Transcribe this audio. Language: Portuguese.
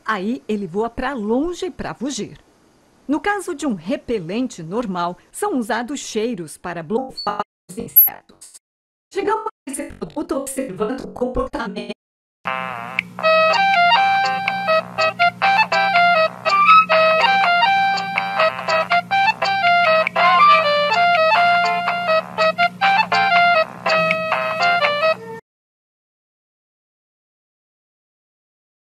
Aí ele voa para longe para fugir. No caso de um repelente normal, são usados cheiros para bloquear os insetos. Chegamos a esse produto observando o comportamento.